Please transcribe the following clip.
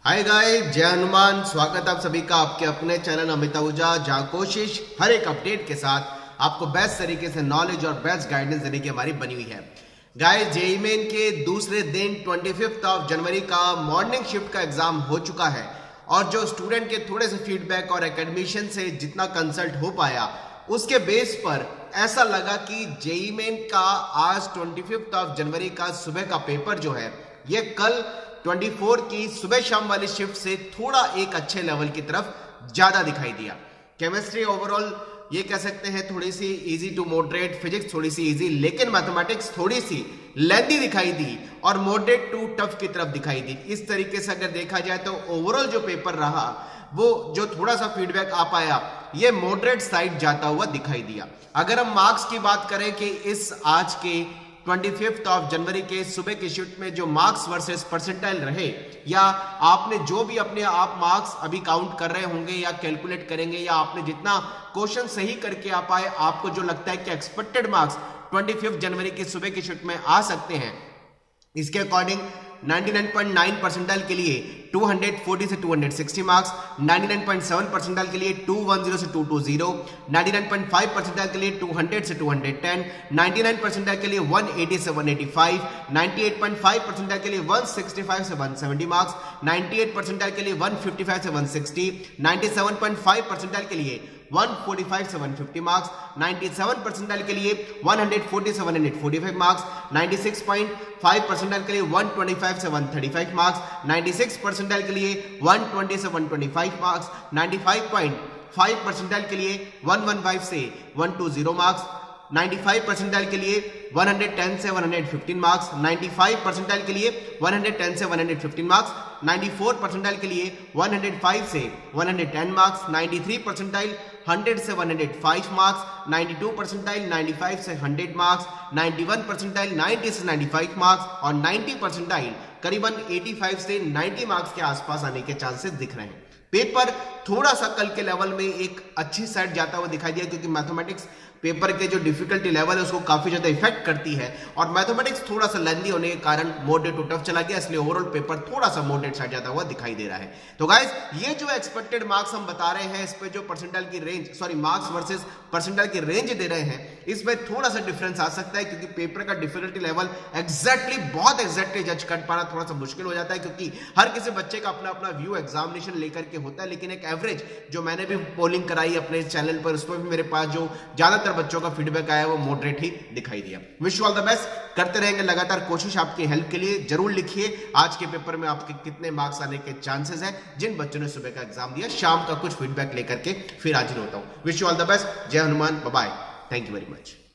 Hi guys, जय हनुमान। स्वागत आप सभी का आपके अपने चैनल अमित आहूजा, जहां कोशिश हर एक अपडेट के साथ आपको बेस्ट तरीके से नॉलेज और बेस्ट गाइडेंस देने की हमारी बनी हुई है। गाइस, जेईई मेन के दूसरे दिन 25 जनवरी का मॉर्निंग शिफ्ट का एग्जाम हो चुका है और जो स्टूडेंट के थोड़े से फीडबैक और एकेडमिशियन से जितना कंसल्ट हो पाया उसके बेस पर ऐसा लगा कि जेईई मेन का आज 25 जनवरी का सुबह का पेपर जो है ये कल 24 की सुबह शाम वाली शिफ्ट से थोड़ा एक अच्छे लेवल की तरफ ज्यादा दिखाई दिया। केमिस्ट्री ओवरऑल ये कह सकते हैं थोड़ी सी इजी टू मॉडरेट, फिजिक्स थोड़ी सी इजी, लेकिन मैथमेटिक्स थोड़ी सी लेंथी दिखाई दी और मॉडरेट टू टफ की तरफ दिखाई दी। इस तरीके से अगर देखा जाए तो ओवरऑल जो पेपर रहा वो जो थोड़ा सा फीडबैक आ पाया ये मॉडरेट साइड जाता हुआ दिखाई दिया। अगर हम मार्क्स की बात करें कि इस आज के 25 जनवरी के सुबह की शिफ्ट में जो मार्क्स वर्सेस परसेंटाइल रहे, या आपने जो भी अपने आप मार्क्स अभी काउंट कर रहे होंगे या कैलकुलेट करेंगे, या आपने जितना क्वेश्चन सही करके आ पाए, आपको जो लगता है कि एक्सपेक्टेड मार्क्स 25 जनवरी की सुबह की शिफ्ट में आ सकते हैं, इसके अकॉर्डिंग 99.9 परसेंटाइल के लिए 240 से 260 मार्क्स, 99.7 परसेंटाइल के लिए 210 से 220, 99.5 परसेंटाइल के लिए 200 से 210, 99 परसेंटाइल के लिए 180 से 185, 98.5 परसेंटाइल के लिए 165 से 170 मार्क्स, 98 परसेंटाइल के लिए 155 से 160, 97.5 परसेंटाइल के लिए 145 से 150 मार्क्स, 97 परसेंटाइल के लिए 140 से 145 मार्क्स, 96.5 परसेंटाइल के लिए 125 से 135 मार्क्स, 96 परसेंटाइल के लिए 120 से 125 मार्क्स, 95.5 परसेंटाइल के लिए 115 से 120 मार्क्स, 95 परसेंटाइल के लिए 110 से 115 मार्क्स, 95 परसेंटाइल के लिए 110 से 115 मार्क्स, 94 परसेंटाइल के लिए 105 से 110 मार्क्स, 93 परसेंटाइल 100 से 105 मार्क्स, 92 परसेंटाइल 95 से 100 मार्क्स, 91 परसेंटाइल 90 से 95 मार्क्स और 90 परसेंटाइल करीबन 85 से 90 मार्क्स के आसपास आने के चांसेस दिख रहे हैं। पेपर थोड़ा सा कल के लेवल में एक अच्छी साइड जाता हुआ दिखाई दिया, क्योंकि मैथमेटिक्स पेपर के जो डिफिकल्टी लेवल है उसको काफी ज्यादा इफेक्ट करती है और मैथमेटिक्स थोड़ा सा लेंथी होने के कारण मॉडरेट टू टफ चला गया, इसलिए ओवरऑल पेपर थोड़ा सा मॉडरेट साइड जाता हुआ दिखाई दे रहा है। तो गाइस, ये जो एक्सपेक्टेड मार्क्स हम बता रहे हैं, इस पे जो परसेंटाइल की रेंज मार्क्स वर्सेस परसेंटाइल की रेंज दे रहे हैं, इसमें थोड़ा सा डिफरेंस आ सकता है, क्योंकि पेपर का डिफिकल्टी लेवल बहुत एग्जैक्टली जज कर पाना थोड़ा सा मुश्किल हो जाता है, क्योंकि हर किसी बच्चे का अपना अपना व्यू एग्जामिनेशन लेकर के होता है। लेकिन एक एवरेज जो मैंने भी पोलिंग कराई अपने चैनल पर, उसमें भी मेरे पास जो ज्यादातर बच्चों का फीडबैक आया वो मॉडरेट ही दिखाई दिया। Wish you all the best, करते रहेंगे लगातार कोशिश आपकी हेल्प के लिए। जरूर लिखिए आज के पेपर में आपके कितने मार्क्स आने के चांसेस हैं, जिन बच्चों ने सुबह का एग्जाम दिया। शाम का कुछ फीडबैक लेकर के फिर हाजिर होता हूं। Wish you all the best, जय Hanuman, bye bye, thank you very much.